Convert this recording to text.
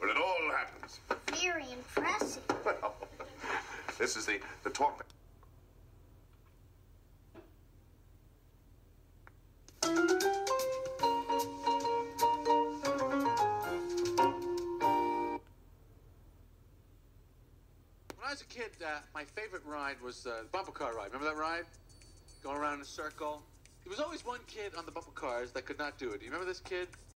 where it all happens. Very impressive. Well, this is the talk. When I was a kid, my favorite ride was the bumper car ride. Remember that ride? Going around in a circle. There was always one kid on the bumper cars that could not do it. Do you remember this kid?